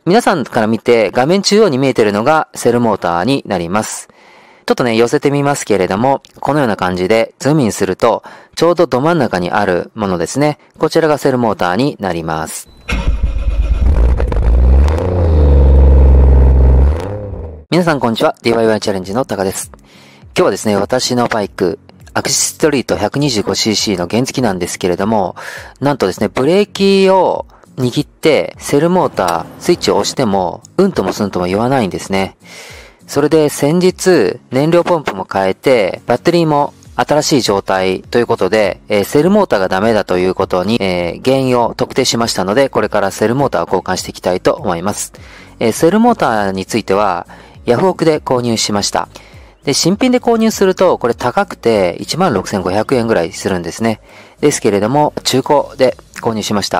皆さんから見て画面中央に見えているのがセルモーターになります。ちょっとね、寄せてみますけれども、このような感じでズームインすると、ちょうどど真ん中にあるものですね。こちらがセルモーターになります。皆さんこんにちは。DIY チャレンジのタカです。今日はですね、私のバイク、アクシストリート 125cc の原付なんですけれども、なんとですね、ブレーキを握ってセルモーター、スイッチを押しても、うんともすんとも言わないんですね。それで先日、燃料ポンプも変えて、バッテリーも新しい状態ということで、セルモーターがダメだということに、原因を特定しましたので、これからセルモーターを交換していきたいと思います。セルモーターについては、ヤフオクで購入しました。で、新品で購入すると、これ高くて 16,500 円ぐらいするんですね。ですけれども、中古で購入しました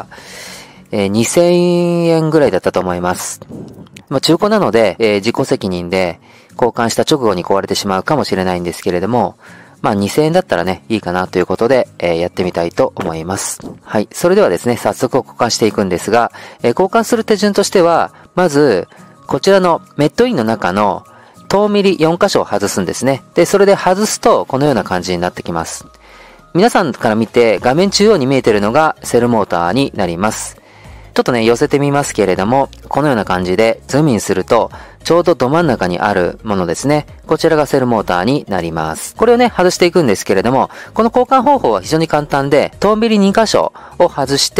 。2000円ぐらいだったと思います。中古なので、自己責任で交換した直後に壊れてしまうかもしれないんですけれども、2000円だったらね、いいかなということで、やってみたいと思います。はい。それではですね、早速交換していくんですが、交換する手順としては、まず、こちらのメットインの中の遠ミリ4箇所を外すんですね。で、それで外すとこのような感じになってきます。皆さんから見て画面中央に見えているのがセルモーターになります。ちょっとね、寄せてみますけれども、このような感じでズームインすると、ちょうどど真ん中にあるものですね。こちらがセルモーターになります。これをね、外していくんですけれども、この交換方法は非常に簡単で、遠ミリ2箇所を外して、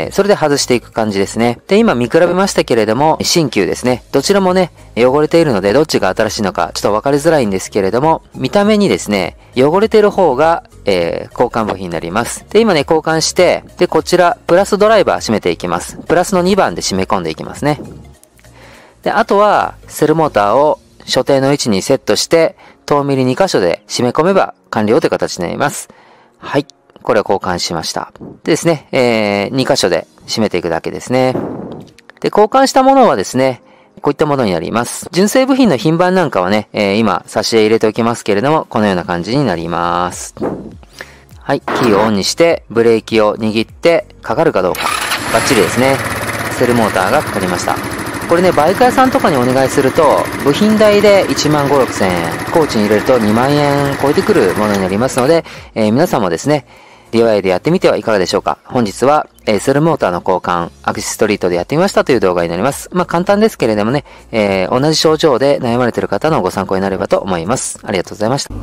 それで外していく感じですね。で、今見比べましたけれども、新旧ですね。どちらもね、汚れているので、どっちが新しいのか、ちょっと分かりづらいんですけれども、見た目にですね、汚れている方が、交換部品になります。で、今ね、交換して、で、こちら、プラスドライバー締めていきます。プラスの2番で締め込んでいきますね。で、あとは、セルモーターを所定の位置にセットして、遠ミリ2箇所で締め込めば完了という形になります。はい。これを交換しました。でですね、2箇所で締めていくだけですね。で、交換したものはですね、こういったものになります。純正部品の品番なんかはね、今、差し入れておきますけれども、このような感じになります。はい。キーをオンにして、ブレーキを握って、かかるかどうか。バッチリですね。セルモーターがかかりました。これね、バイク屋さんとかにお願いすると、部品代で1万5、6千円、コーチに入れると2万円超えてくるものになりますので、皆さんもですね、DIY でやってみてはいかがでしょうか。本日は、セルモーターの交換、アクシストリートでやってみましたという動画になります。簡単ですけれどもね、同じ症状で悩まれている方のご参考になればと思います。ありがとうございました。